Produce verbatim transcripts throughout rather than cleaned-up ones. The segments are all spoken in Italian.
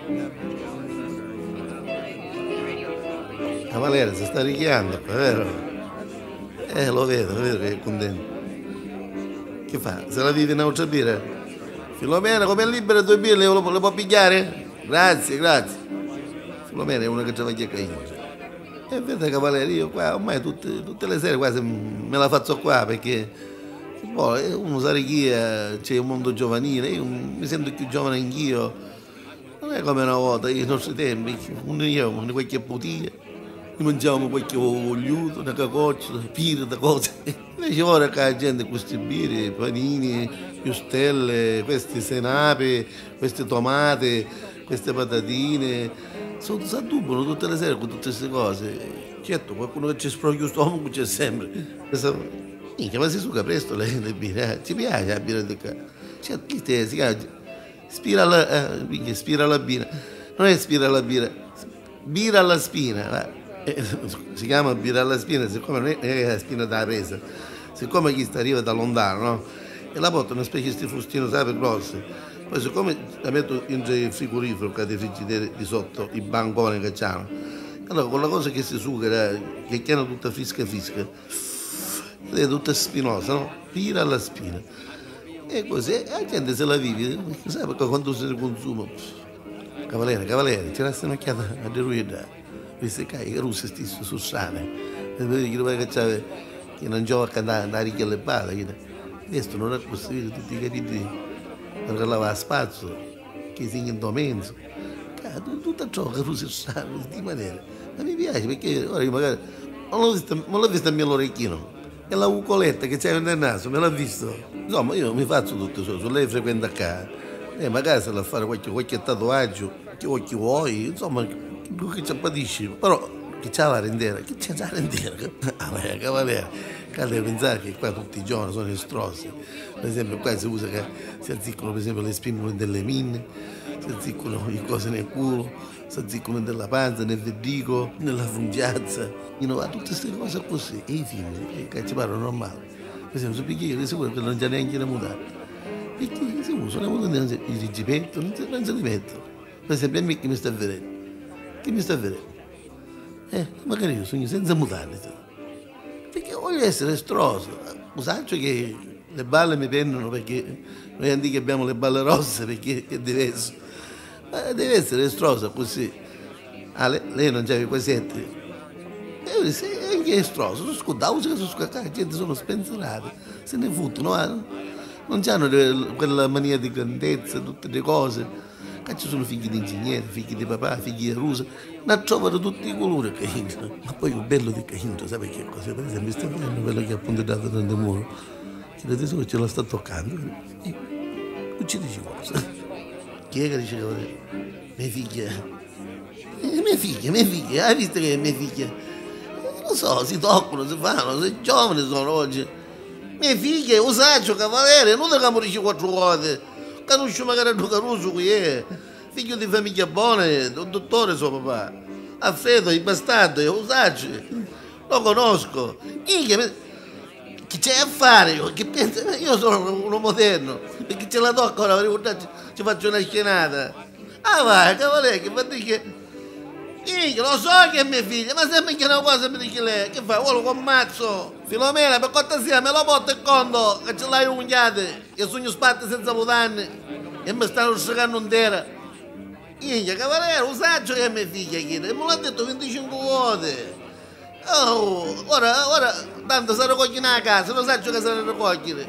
Cavaliere si sta richiamando, è vero? Eh, lo vedo, lo vedo che è contento. Che fa? Se la vive in un'altra birra? Filomena, come è libera due birre, le, le può pigliare? Grazie, grazie. Filomena è una che travaglia caino. E vede Cavaliere, io qua ormai tutte, tutte le sere quasi me la faccio qua perché boh, uno sa chi c'è un mondo giovanile, io mi sento più giovane anch'io. Non è come una volta, nei nostri tempi, uno io, una qualche bottiglia, mangiavamo qualche vogliuto, una cacoccia, pirita, cose. Invece ora che la gente questi birri, panini, piustelle, queste senape, queste tomate, queste patatine, sono si addubano tutte le sere con tutte queste cose. Certo, qualcuno che ci sproglia lo stomaco c'è sempre. Minchia, ma si suca presto le, le birre, eh? Ci piace la birra di qua. Certo, chi te si chiama? Spira alla, eh, minchia, spira alla birra. Non è spira alla birra, birra alla spina, va. Eh, si chiama birra alla spina, siccome non è, è la spina della presa, siccome chi sta arriva da lontano, no? E la porta una specie di frustino, sai, grosso. Poi siccome la metto in il frigorifero, che ha dei friggideri di sotto, i banconi che c'hanno, allora con la cosa che si suga, che chiama tutta frisca frisca, è tutta spinosa, no? Birra alla spina. E così la gente se la vive, sai, perché quando si consuma, Cavaliere, Cavaliere, ci resta un'occhiata a deruida. Queste cai, che russe stesse su strada, e vedi che che c'aveva, che non gioca a andare alle palle, questo non è possibile, tutti i capitoli, per lavare spazio, che si in domenzo, tutto ciò che russe su strada, di maniera, ma mi piace perché ora io magari non l'ho vista, non l'ho vista a mio orecchino, e la ucoletta che c'è nel naso, me l'ha visto, insomma io mi faccio tutto ciò, lei frequenta qua, e magari se la fare qualche, qualche tatuaggio, che vuoi, insomma, che ci appatisci, però che c'ha la rendera, che c'ha la rendera? Ah, ma Cavaliere, qua devi pensare che qua tutti i giorni sono estrossi. Per esempio qua si usa che si azziccano per esempio le spinule delle minne, si azziccano le cose nel culo, si azziccano nella panza, nel vertico, nella fungiazza, you know, tutte queste cose così. E i figli, che ci parlano normale. Per esempio, su picchiere, sicuro che non c'è neanche da mutare. Perché si usano il rigipetto, non si, non si li mettono. Per esempio a me che mi sta vedendo. Che mi sta vedendo? Eh, magari io sogno senza mutare. Perché voglio essere estroso. Usaccio che le balle mi pendono perché noi antichi abbiamo le balle rosse perché è diverso. Ma deve essere estrosa così. Ah, lei, lei non c'aveva quei setti. E io sì, è anche estroso. Sono scudato, sono scudato, la gente sono spensierati. Se ne fottono, no? Non hanno quella mania di grandezza, tutte le cose. Qua ci sono figli di ingegneri, figli di papà, figli di russa, ma trovano tutti i colori Caindro. Ma poi il bello di Caindro, sai che cosa? Per esempio, sta vedendo quello che ha puntato nel muro, che la tesoro ce la sta toccando, e non ci dice cosa. Chi è che dice che mia figlia? Eh, mia figlia, mia figlia, hai visto che è mia figlia? Eh, lo so, si toccano, si fanno, si giovani sono oggi. Mia figlia è un saggio Cavaliere, non da dice quattro volte. Conosco magari a Caruso qui è, figlio di famiglia buona, un dottore suo papà. Alfredo, il bastardo, è un saggio. Lo conosco. Io, che c'è a fare? Io, che pensa, io sono uno moderno, perché ce la tocca ora, ci faccio una scenata. Ah vai, Cavaliere, che fa dire che... Io lo so che è mia figlia, ma se mi chiede una cosa mi dice lei, che fa? Vuole con mazzo? Filomena, per cortesia, me lo porta il conto, che ce l'hai unghiate, che sogno spatte senza mutanne, e mi stanno stricando intera. Io, Cavaliere, un saggio che è mia figlia, chiede, e me l'ha detto venticinque volte. Oh, ora, ora, tanto si raccoglie nella casa, lo saggio che si raccogliere.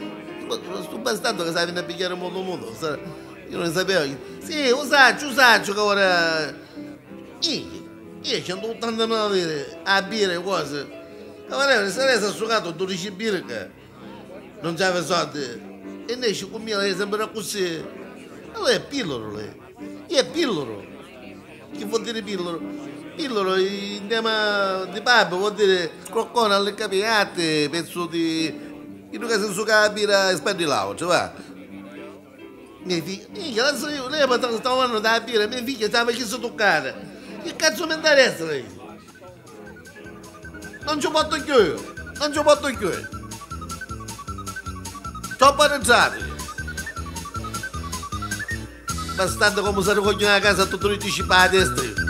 Sto bastardo che sa venire a pigliare molto molto, io non sapevo. Sì, un saggio, un saggio che ora... Io, io centottantanove a bere cose. Cavaliere, se lei si è asciugato dodici birre, non c'aveva soldi. E lei ci comiva sempre così. Ma lei è pillolo, lei. Io è pillolo. Che vuol dire pillolo? Pillolo in tema di pub vuol dire croccone alle capiate, pezzo di... In un caso su la birra e spandilao, cioè va. Mia figlia, io, lei stava parlando della birra, mia figlia stava chiesto toccare. Che cazzo mi interessa lei? Non ci porto più, non ci porto più. Sto pareggiati. bastardo come se ne coglione a casa tutto anticipato a testa.